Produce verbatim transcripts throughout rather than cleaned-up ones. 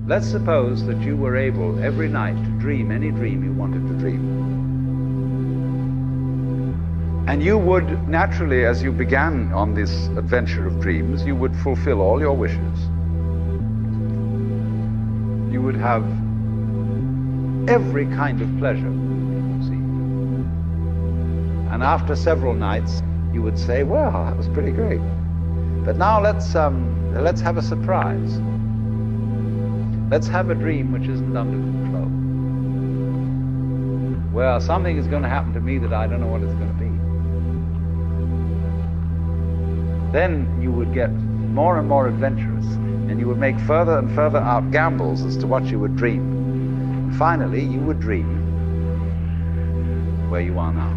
Let's suppose that you were able every night to dream any dream you wanted to dream. And you would naturally, as you began on this adventure of dreams, you would fulfill all your wishes. You would have every kind of pleasure, you see. And after several nights, you would say, well, that was pretty great. But now let's, um, let's have a surprise. Let's have a dream which isn't under control. Well, something is going to happen to me that I don't know what it's going to be. Then you would get more and more adventurous, and you would make further and further out gambles as to what you would dream. And finally, you would dream where you are now.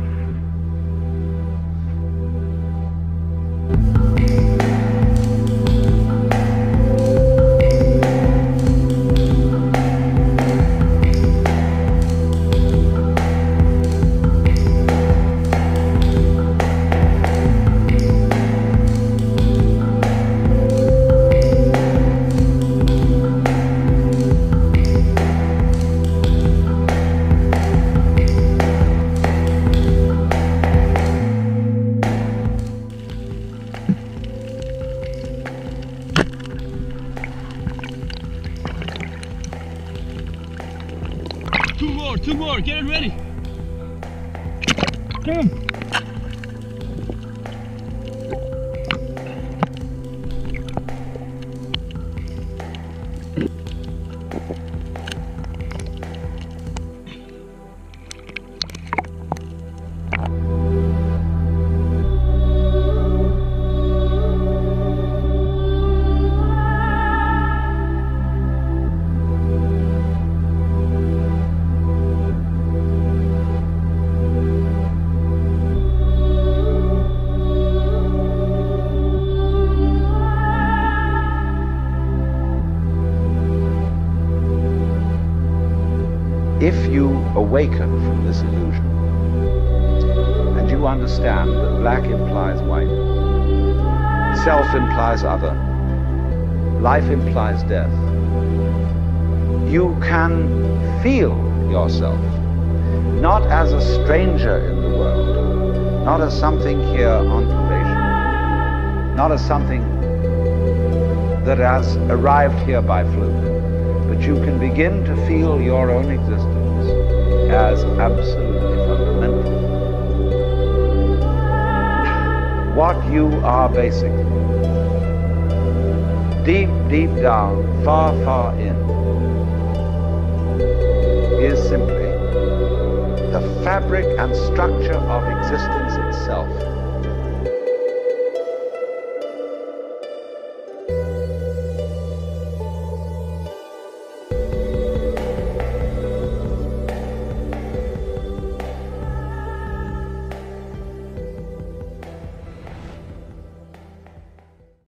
Two more, two more, get it ready. Come on. If you awaken from this illusion, and you understand that black implies white, self implies other, life implies death, you can feel yourself not as a stranger in the world, not as something here on probation, not as something that has arrived here by fluke, but you can begin to feel your own existence as absolutely fundamental. What you are basically, deep, deep down, far, far in, is simply the fabric and structure of existence itself.